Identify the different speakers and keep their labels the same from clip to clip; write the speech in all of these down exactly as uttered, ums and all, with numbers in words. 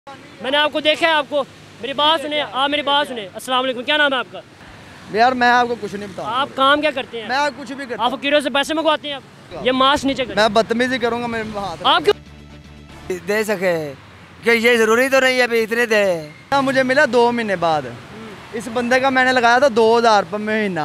Speaker 1: मैंने आपको देखा है, आपको मेरी बात सुने, आप मेरी बात सुने। अस्सलाम वालेकुम, क्या नाम है आपका?
Speaker 2: यार मैं आपको कुछ नहीं बताऊंगा।
Speaker 1: आप काम क्या करते हैं?
Speaker 2: मैं कुछ भी करता
Speaker 1: आप फकीरों से पैसे मंगवाते हैं? आप ये मास्क नीचे करें।
Speaker 2: मैं बदतमीजी करूंगा मेरे हाथ।
Speaker 1: आप क्यों
Speaker 3: दे सके कि ये जरूरी तो नहीं है अभी इतने दे।
Speaker 2: मुझे मिला दो महीने बाद, इस बंदे का मैंने लगाया था दो हजार रुपये महीना।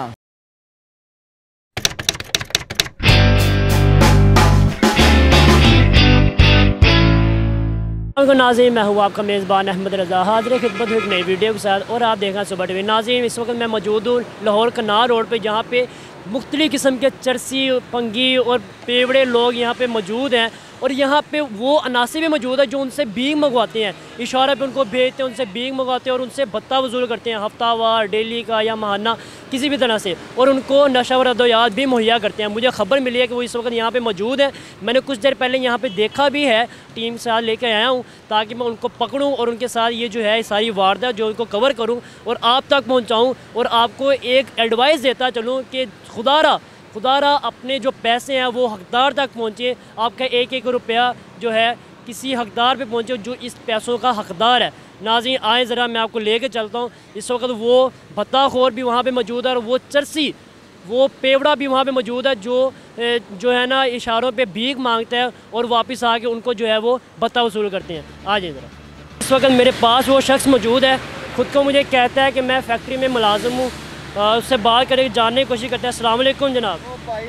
Speaker 1: नाज़रीन, मैं हूँ आपका मेज़बान अहमद रज़ा, हाज़िर खिदमत एक नई वीडियो के साथ। और आप देखना सुबह टीवी। नाज़रीन, इस वक्त मैं मौजूद हूँ लाहौर कनाल रोड पे, जहाँ पे मुख्तलिफ़ किस्म के चरसी, पंगी और पेवड़े लोग यहाँ पे मौजूद हैं। और यहाँ पे वो अनासी भी मौजूद है जो उनसे बीग मंगवाते हैं, इशारे पे उनको भेजते हैं, उनसे बीग मंगवाते हैं और उनसे भत्ता वसूल करते हैं, हफ्तावार, डेली का या माहाना, किसी भी तरह से। और उनको नशा व अद्वियात भी मुहैया करते हैं। मुझे खबर मिली है कि वो इस वक्त यहाँ पे मौजूद है। मैंने कुछ देर पहले यहाँ पे देखा भी है, टीम के साथ लेकर आया हूँ ताकि मैं उनको पकड़ूँ और उनके साथ ये जो है सारी वारदात जो उनको कवर करूँ और आप तक पहुँचाऊँ और आपको एक एडवाइस देता चलूँ कि खुदारा खुदारा अपने जो पैसे हैं वो हकदार तक पहुँचे। आपका एक एक रुपया जो है किसी हकदार पे पहुँचे जो इस पैसों का हकदार है। नाज़रीन, आए ज़रा मैं आपको लेके चलता हूँ। इस वक्त वो भत्ताखोर भी वहाँ पे मौजूद है और वो चरसी, वो पेवड़ा भी वहाँ पे मौजूद है जो जो है ना इशारों पे भीख मांगता है और वापस आके उनको जो है वो भत्ता वसूल करते हैं। आ जाइए ज़रा। इस वक्त मेरे पास वो शख्स मौजूद है, ख़ुद को मुझे कहता है कि मैं फैक्ट्री में मुलाजिम हूँ। उससे बात करके जानने की कोशिश करते हैं। अस्सलाम वालेकुम जनाब।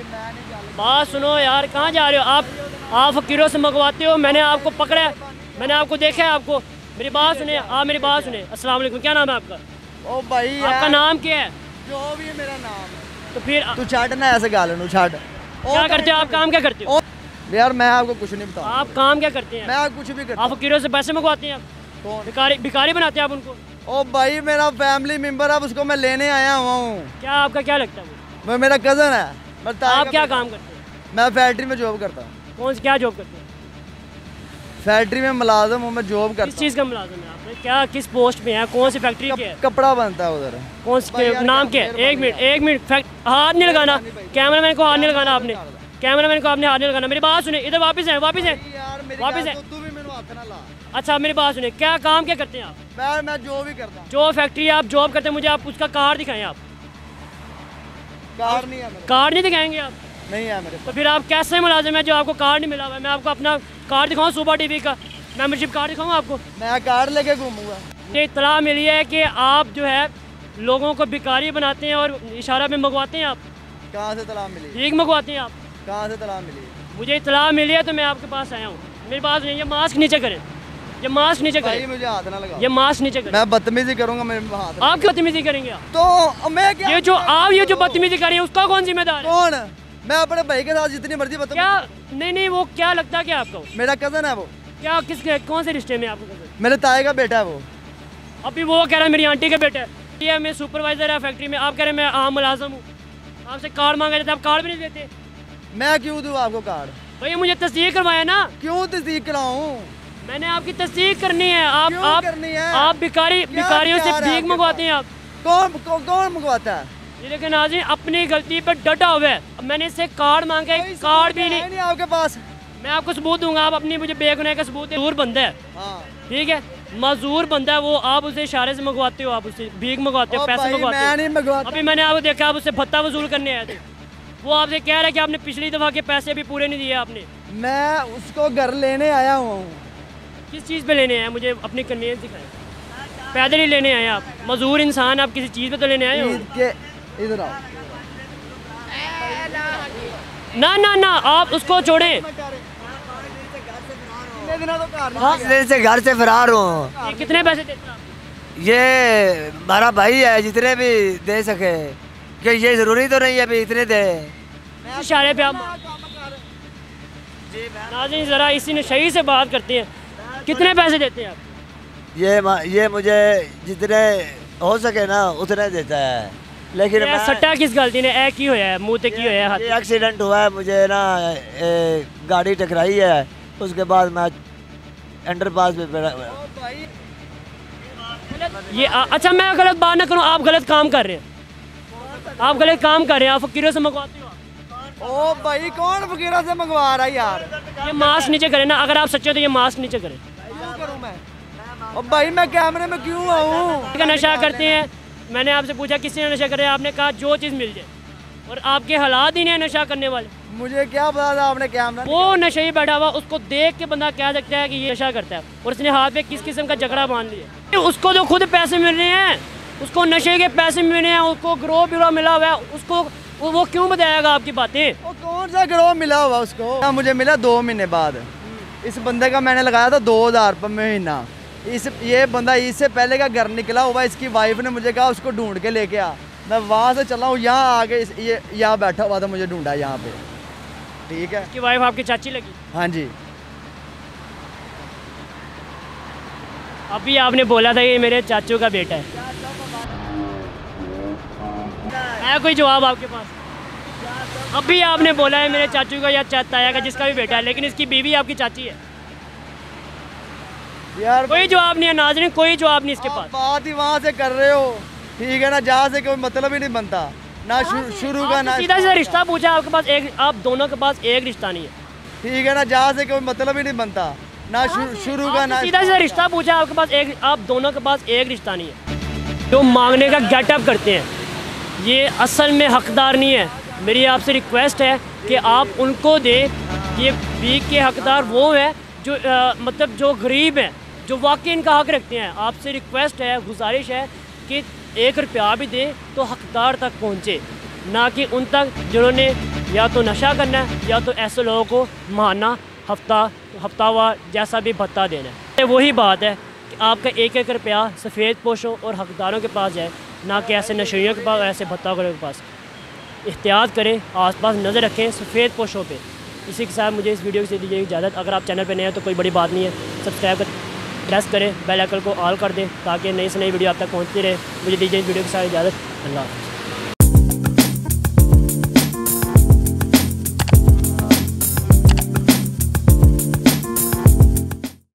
Speaker 1: बात सुनो यार, कहाँ जा रहे हो आप? आप फकीरों से मंगवाते हो, मैंने आपको पकड़ा है, मैंने आपको देखा है। आपको मेरी बात सुने, आप मेरी बात सुने। अस्सलाम वालेकुम, क्या नाम है आपका?
Speaker 2: ओ भाई,
Speaker 1: आपका नाम क्या है?
Speaker 2: जो भी है मेरा नाम है।
Speaker 1: तो फिर
Speaker 2: तू छाट ना ऐसे गालन छाट।
Speaker 1: क्या करते हो आप? काम क्या करते हो?
Speaker 2: यार मैं आपको कुछ नहीं बताऊंगा।
Speaker 1: आप काम क्या करते हैं?
Speaker 2: मैं कुछ भी करता
Speaker 1: आप फकीरों से पैसे मंगवाते हैं?
Speaker 2: कौन?
Speaker 1: भिखारी भिखारी बनाते हैं आप उनको?
Speaker 2: ओ भाई, मेरा फैमिली मेंबर है, उसको मैं लेने आया हुआ हूँ।
Speaker 1: क्या आपका क्या लगता है?
Speaker 2: वो मेरा कज़न है।
Speaker 1: आप क्या काम करते हैं?
Speaker 2: मैं फैक्ट्री में जॉब करता हूँ।
Speaker 1: कौन सी क्या जॉब करते हैं?
Speaker 2: फैक्ट्री में मुलाजिम हूँ, मैं जॉब करता हूँ।
Speaker 1: किस चीज़ का मुलाजिम है आप? क्या किस पोस्ट पे हैं? कौन सी फैक्ट्री के है?
Speaker 2: कपड़ा बनता है उधर।
Speaker 1: कौन सी, नाम क्या है? एक मिनट एक मिनट, हाथ नहीं लगाना, कैमरा मैन को हाथ नहीं लगाना आपने, कैमरा मैन को आपने हाथ नहीं लगाना। मेरी बात सुने, इधर वापस है, वापस है, वापस है। अच्छा मेरी बात सुने, क्या काम क्या करते हैं आप?
Speaker 2: मैं मैं जो भी करता हूँ।
Speaker 1: जो फैक्ट्री आप जॉब करते हैं, मुझे आप उसका कार्ड दिखाएं। आप
Speaker 2: कार्ड नहीं है मेरे।
Speaker 1: कार्ड नहीं दिखाएंगे आप? नहीं
Speaker 2: है मेरे।
Speaker 1: तो फिर आप कैसे मुलाजिम है जो आपको कार्ड नहीं मिला हुआ है? मैं आपको अपना कार्ड दिखाऊँ, सुबह टीवी का मेंबरशिप कार्ड दिखाऊँ आपको?
Speaker 2: मैं कार्ड लेके घूमूंगा।
Speaker 1: ये इत्तला मिली है कि आप जो है लोगों को भिखारी बनाते हैं और इशारा में मंगवाते हैं आप।
Speaker 2: कहाँ से इत्तला मिली?
Speaker 1: भीख मंगवाते हैं आप?
Speaker 2: कहाँ से इत्तला मिली?
Speaker 1: मुझे इत्तला मिली है तो मैं आपके पास आया हूँ। मेरी बात नहीं, ये मास्क नीचे करें, ये मास्क नीचे करें।
Speaker 2: मुझे हाथ ना लगा।
Speaker 1: ये मास्क नीचे करें।
Speaker 2: मैं बदतमीजी करूंगा मेरे हाथ।
Speaker 1: आप क्यों बदतमीजी करेंगे? आप
Speaker 2: तो मैं क्या?
Speaker 1: ये जो आप ये जो बदतमीजी कर रहे हैं उसका कौन जिम्मेदार है?
Speaker 2: कौन? मैं अपने भाई के साथ जितनी मर्जी बदतमीजी।
Speaker 1: क्या नहीं नहीं, वो क्या लगता है क्या आपको?
Speaker 2: मेरा कजन है वो।
Speaker 1: क्या किस कौन से रिश्ते में आपको कजन?
Speaker 2: मेरे ताए का बेटा है वो।
Speaker 1: अभी वो कह रहा है मेरी आंटी का बेटा है। ये मैं सुपरवाइजर है फैक्ट्री में, आप कह रहे हैं मैं आम मुलाजिम हूँ। आपसे कार्ड मांगा जाता है, आप कार्ड भी नहीं देते।
Speaker 2: मैं क्यों दूँ आपको कार्ड?
Speaker 1: भैया मुझे तस्दीक करवाया ना।
Speaker 2: क्यों तस्दीक कराऊं?
Speaker 1: मैंने आपकी तस्दीक करनी है। आप आप
Speaker 2: करनी है?
Speaker 1: आप भिखारी भिखारियों से भीख मंगवाते हैं आप।
Speaker 2: कौन कौन, कौन मंगवाता है?
Speaker 1: ये लेकिन नाज़रीन अपनी गलती पर डटा हुआ है। मैंने इससे कार्ड मांगा है, कार्ड भी नहीं,
Speaker 2: नहीं आपके पास।
Speaker 1: मैं आपको सबूत दूंगा, आप अपनी मुझे बेगुनाह का सबूत दूर बंदा है।
Speaker 2: हाँ।
Speaker 1: ठीक है, मजदूर बंदा है वो, आप उसे इशारे से मंगवाते हो, आप उससे भीख मंगवाते हो, पैसे मंगवाते
Speaker 2: मैं नहीं मंगवाता।
Speaker 1: अभी मैंने आपको देखा, आप उससे भत्ता वसूल करने आए थे। वो आपसे कह रहा है कि आपने पिछली दफ़ा के पैसे भी पूरे नहीं दिए आपने।
Speaker 2: मैं उसको घर लेने आया हुआ हूँ।
Speaker 1: किस चीज़ पे लेने आए? मुझे अपनी कन्वीनियंस दिखाएं। पैदल ही लेने आए आप, मजदूर इंसान, आप किसी चीज़ पे तो लेने आए हो।
Speaker 2: इधर आओ।
Speaker 1: ना ना ना, आप उसको छोड़ें।
Speaker 3: से घर से फरार हूँ।
Speaker 1: कितने पैसे देते आप?
Speaker 3: ये हमारा भाई है, जितने भी दे सके। कि ये जरूरी तो नहीं है अभी इतने दे।
Speaker 1: इशारे पे आप नाज़रीन ज़रा इसी ने सही से बात करते हैं। कितने पैसे देते हैं आप?
Speaker 3: ये ये मुझे जितने हो सके ना उतने देता है, लेकिन
Speaker 1: मैं सट्टा किस गलती ने ए की होया है, मुँह ते की होया है?
Speaker 3: ये एक्सीडेंट हुआ है, मुझे ना ए, गाड़ी टकराई है, उसके बाद मैं अंडरपास पे।
Speaker 1: ये आ, अच्छा मैं गलत बात ना करूँ, आप गलत काम कर रहे हैं, आप गलत काम कर रहे हैं। आप फकीरों से मंगवाते हो?
Speaker 2: ओ भाई, कौन फकीरों से मंगवा रहा है यार?
Speaker 1: ये मास्क नीचे करें ना, अगर आप सच्चे हो तो ये मास्क नीचे करें।
Speaker 2: करूं मैं? और भाई मैं कैमरे में क्यों आऊँ?
Speaker 1: का नशा करते हैं। मैंने आपसे पूछा किसी ने नशा करे, आपने कहा जो चीज़ मिल जाए, और आपके हालात ही नहीं है नशा करने वाले।
Speaker 2: मुझे क्या पता था आपने कैमरा?
Speaker 1: वो नशे ही बैठा हुआ, उसको देख के बंदा कह सकता है कि ये नशा करता है, और उसने हाथ में किस किस्म का जकड़ा बांध लिया। उसको तो खुद पैसे मिल रहे हैं, उसको नशे के पैसे मिल रहे हैं, उसको ग्रोह ब्यूरो मिला हुआ है, उसको वो, वो क्यों बताएगा आपकी बातें?
Speaker 2: वो कौन सा ग्रोह मिला हुआ उसको? मुझे मिला दो महीने बाद। इस बंदे का मैंने लगाया था दो हज़ार रुपये महीना। इस ये बंदा इससे पहले का घर निकला हुआ, इसकी वाइफ ने मुझे कहा उसको ढूंढ के लेके आ। मैं वहाँ से चला हूँ, यहाँ आके इस ये यहाँ बैठा हुआ था, मुझे ढूंढा यहाँ पे। ठीक है,
Speaker 1: कि वाइफ आपकी चाची लगी?
Speaker 2: हाँ जी।
Speaker 1: अभी आपने बोला था ये मेरे चाचू का बेटा है, है कोई जवाब आपके पास? अभी आपने बोला है मेरे चाचू का या ताया का, जिसका भी बेटा है, लेकिन इसकी बीवी आपकी चाची है।
Speaker 2: यार
Speaker 1: कोई जवाब नहीं है नाज़रीन, कोई जवाब नहीं इसके पास।
Speaker 2: बात ही वहाँ से कर रहे हो, ठीक है ना? जहाँ से कोई मतलब ही नहीं बनता ना, शुरू का ना
Speaker 1: सीधा सीधा रिश्ता पूछा आपके पास, एक आप दोनों के पास एक रिश्ता नहीं है,
Speaker 2: ठीक है ना? जहाँ से कोई मतलब ही नहीं बनता ना, शुरू का ना।
Speaker 1: सीधा सीधा रिश्ता पूछा आपके पास, एक आप दोनों के पास एक रिश्ता नहीं है। जो मांगने का गेटअप करते हैं ये असल में हकदार नहीं है। मेरी आपसे रिक्वेस्ट है कि आप उनको दें। ये भीख के हकदार वो हैं जो आ, मतलब जो गरीब हैं, जो वाकई इनका हक रखते हैं। आपसे रिक्वेस्ट है, गुजारिश है कि एक रुपया भी दें तो हकदार तक पहुँचे, ना कि उन तक जिन्होंने या तो नशा करना है या तो ऐसे लोगों को मारना, हफ्ता हफ्तावार जैसा भी भत्ता देना है। वही बात है कि आपका एक एक रुपया सफ़ेद पोशों और हकदारों के पास जाए, ना कि ऐसे नशेड़ियों के पास, ऐसे भत्ताखोरों के पास। एहतियात करें, आसपास नज़र रखें सफ़ेद पोशों पे। इसी के साथ मुझे इस वीडियो से दीजिए इजाज़त। अगर आप चैनल पे नए हैं तो कोई बड़ी बात नहीं है, सब्सक्राइब कर प्रेस करें, बेल आइकन को ऑल कर दें ताकि नई से नई वीडियो आप तक पहुँचती रहे। मुझे दीजिए इस वीडियो के साथ इजाज़त। अल्लाह हाफ़िज़।